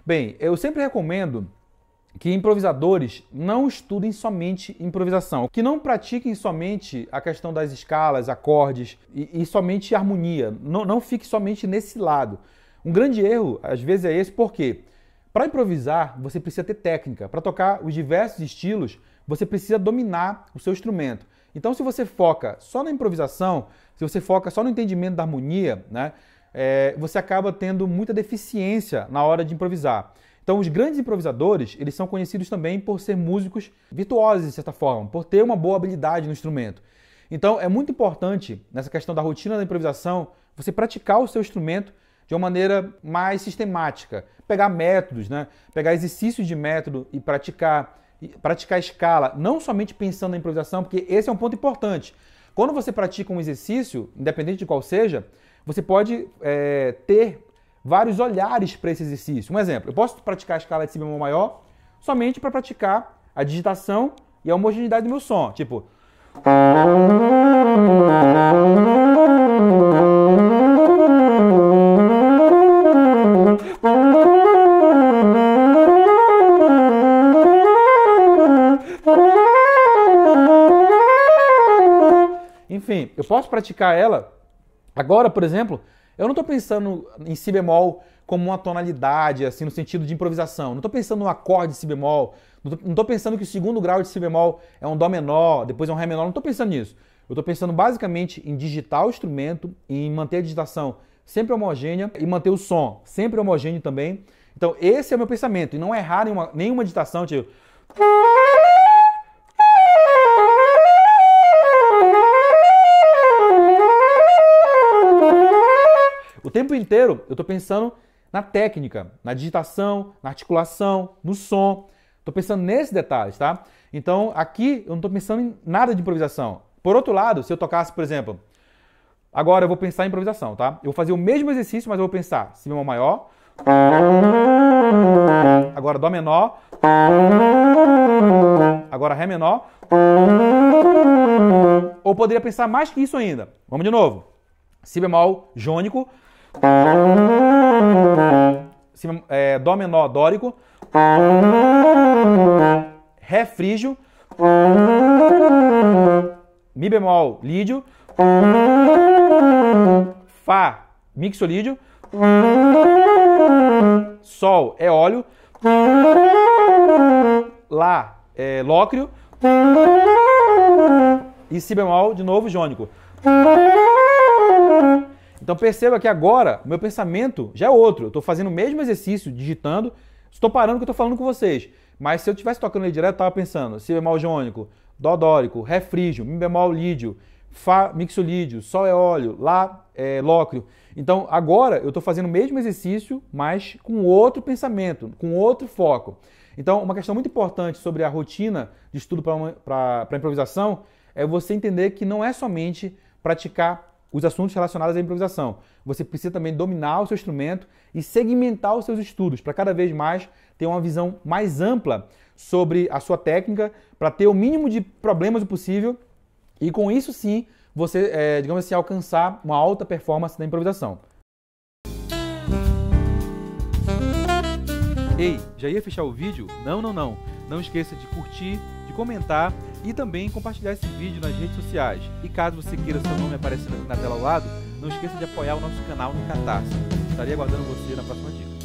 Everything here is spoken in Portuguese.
Bem, eu sempre recomendo que improvisadores não estudem somente improvisação, que não pratiquem somente a questão das escalas, acordes e somente harmonia. Não fique somente nesse lado. Um grande erro, às vezes, é esse, porque para improvisar, você precisa ter técnica. Para tocar os diversos estilos, você precisa dominar o seu instrumento. Então, se você foca só na improvisação, se você foca só no entendimento da harmonia, né, você acaba tendo muita deficiência na hora de improvisar. Então, os grandes improvisadores, eles são conhecidos também por ser músicos virtuosos, de certa forma, por ter uma boa habilidade no instrumento. Então, é muito importante, nessa questão da rotina da improvisação, você praticar o seu instrumento de uma maneira mais sistemática. Pegar métodos, né? Pegar exercícios de método e praticar a escala, não somente pensando na improvisação, porque esse é um ponto importante. Quando você pratica um exercício, independente de qual seja, você pode ter vários olhares para esse exercício. Um exemplo, eu posso praticar a escala de Si bemol maior somente para praticar a digitação e a homogeneidade do meu som. Tipo... Enfim, eu posso praticar ela. Agora, por exemplo, eu não estou pensando em Si bemol como uma tonalidade, assim, no sentido de improvisação. Não estou pensando no acorde de Si bemol. Não estou pensando que o segundo grau de Si bemol é um Dó menor, depois é um Ré menor. Não estou pensando nisso. Eu estou pensando basicamente em digitar o instrumento, em manter a digitação sempre homogênea e manter o som sempre homogêneo também. Então, esse é o meu pensamento. E não errar nenhuma digitação, tipo... O tempo inteiro eu estou pensando na técnica, na digitação, na articulação, no som. Estou pensando nesses detalhes, tá? Então aqui eu não estou pensando em nada de improvisação. Por outro lado, se eu tocasse, por exemplo, agora eu vou pensar em improvisação, tá? Eu vou fazer o mesmo exercício, mas eu vou pensar Si bemol maior, agora Dó menor, agora Ré menor, ou poderia pensar mais que isso ainda. Vamos de novo. Si bemol jônico, Dó menor dórico, Ré frígio, Mi bemol lídio, Fá mixolídio, Sol eólio, Lá lócrio e Si bemol de novo jônico. Então perceba que agora o meu pensamento já é outro. Eu estou fazendo o mesmo exercício, digitando, estou parando o que eu estou falando com vocês. Mas se eu estivesse tocando ele direto, eu estava pensando Si bemol jônico, Dó dórico, Ré frígio, Mi bemol lídio, Fá mixolídio, Sol eólio, Lá lócrio. Então agora eu estou fazendo o mesmo exercício, mas com outro pensamento, com outro foco. Então uma questão muito importante sobre a rotina de estudo para improvisação é você entender que não é somente praticar os assuntos relacionados à improvisação. Você precisa também dominar o seu instrumento e segmentar os seus estudos para cada vez mais ter uma visão mais ampla sobre a sua técnica, para ter o mínimo de problemas possível e com isso sim você, digamos assim, alcançar uma alta performance na improvisação. Ei, já ia fechar o vídeo? Não. Não esqueça de curtir, de comentar e também compartilhar esse vídeo nas redes sociais. E caso você queira seu nome aparecendo na tela ao lado, não esqueça de apoiar o nosso canal no Catarse. Estarei aguardando você na próxima dica.